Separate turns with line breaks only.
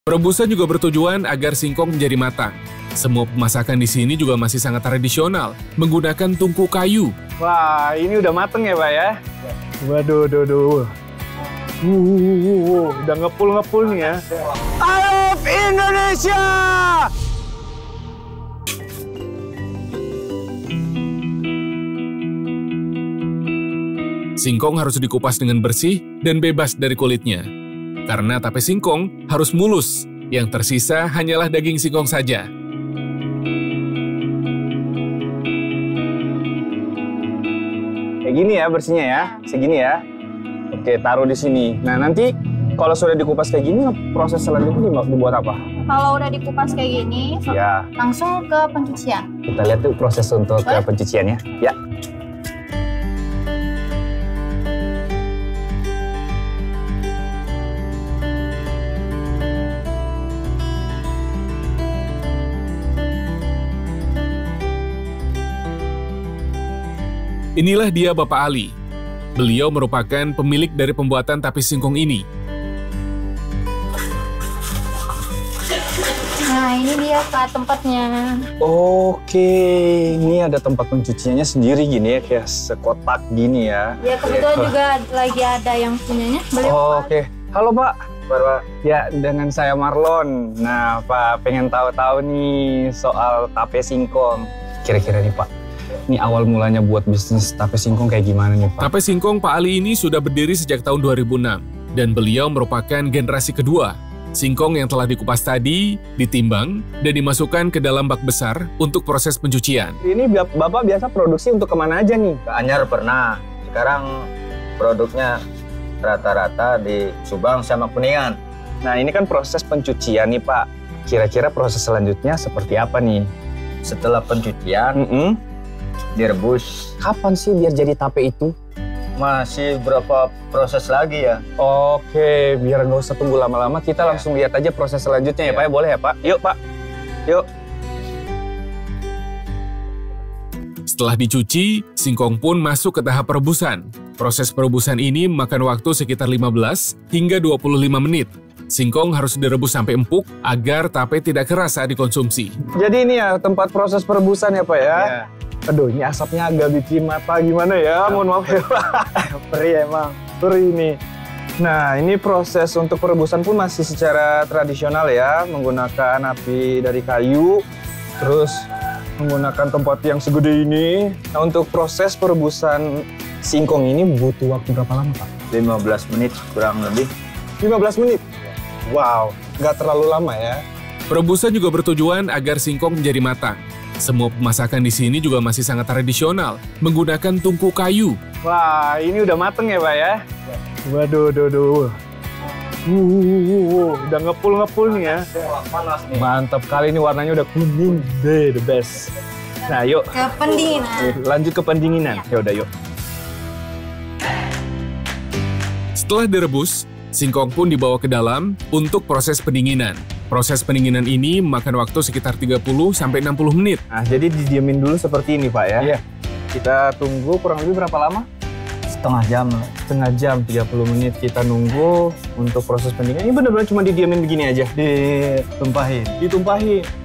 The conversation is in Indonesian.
Perebusan juga bertujuan agar singkong menjadi matang. Semua pemasakan di sini juga masih sangat tradisional, menggunakan tungku kayu.
Wah, ini udah mateng ya, Pak ya? Waduh, udah ngepul nih ya. I love Indonesia!
Singkong harus dikupas dengan bersih dan bebas dari kulitnya. Karena tape singkong harus mulus, yang tersisa hanyalah daging singkong saja.
Kayak gini ya bersihnya ya, segini ya. Oke, taruh di sini. Nah, nanti kalau sudah dikupas kayak gini, proses selanjutnya dibuat apa?
Kalau udah dikupas kayak gini,
Ya.
langsung ke pencucian.
Kita lihat tuh proses untuk pencuciannya. Ya.
Inilah dia Bapak Ali. Beliau merupakan pemilik dari pembuatan tape singkong ini.
Nah, ini dia Pak tempatnya.
Oke, ini ada tempat pencuciannya sendiri gini ya, kayak sekotak gini ya.
Ya, kebetulan juga lagi ada yang punyanya. Beliau
Oke. Halo Pak. Ya, dengan saya Marlon. Nah, Pak pengen tahu-tahu nih soal tape singkong. Kira-kira nih Pak, ini awal mulanya buat bisnis tape singkong kayak gimana nih Pak?
Tape singkong Pak Ali ini sudah berdiri sejak tahun 2006 dan beliau merupakan generasi kedua. Singkong yang telah dikupas tadi ditimbang dan dimasukkan ke dalam bak besar untuk proses pencucian.
Ini Bapak biasa produksi untuk kemana aja nih?
Ke Anyar pernah. Sekarang produknya rata-rata di Subang sama Kuningan.
Nah, ini kan proses pencucian nih Pak. Kira-kira proses selanjutnya seperti apa nih?
Setelah pencucian, direbus.
Kapan sih biar jadi tape itu?
Masih berapa proses lagi ya?
Oke, biar nggak usah tunggu lama-lama, kita langsung lihat aja proses selanjutnya ya Pak ya? Boleh ya Pak? Yuk Pak, yuk.
Setelah dicuci, singkong pun masuk ke tahap perebusan. Proses perebusan ini memakan waktu sekitar 15 hingga 25 menit. Singkong harus direbus sampai empuk agar tape tidak keras saat dikonsumsi.
Jadi ini ya tempat proses perebusan ya Pak ya?
Ya.
Aduh, ini asapnya agak bikin mata gimana ya? Mohon maaf ya Pak. Perih emang, perih ini. Nah, ini proses untuk perebusan pun masih secara tradisional ya, menggunakan api dari kayu, terus menggunakan tempat yang segede ini. Nah, untuk proses perebusan singkong ini butuh waktu berapa lama Pak?
15 menit kurang lebih.
15 menit? Wow, nggak terlalu lama ya.
Perebusan juga bertujuan agar singkong menjadi matang. Semua pemasakan di sini juga masih sangat tradisional, menggunakan tungku kayu.
Wah, ini udah mateng ya Pak ya? Waduh. Udah ngepul nih ya.
Panas nih.
Mantap kali ini, warnanya udah kuning deh, the best. Nah yuk,
ke pendinginan.
lanjut ke pendinginan. Ya udah yuk.
Setelah direbus, singkong pun dibawa ke dalam untuk proses pendinginan. Proses pendinginan ini memakan waktu sekitar 30-60 menit.
Nah, jadi didiemin dulu seperti ini Pak ya?
Iya.
Kita tunggu kurang lebih berapa lama?
Setengah jam.
Setengah jam, 30 menit kita nunggu untuk proses pendinginan. Ini benar-benar cuma didiemin begini aja?
Ditumpahin.
Ditumpahin.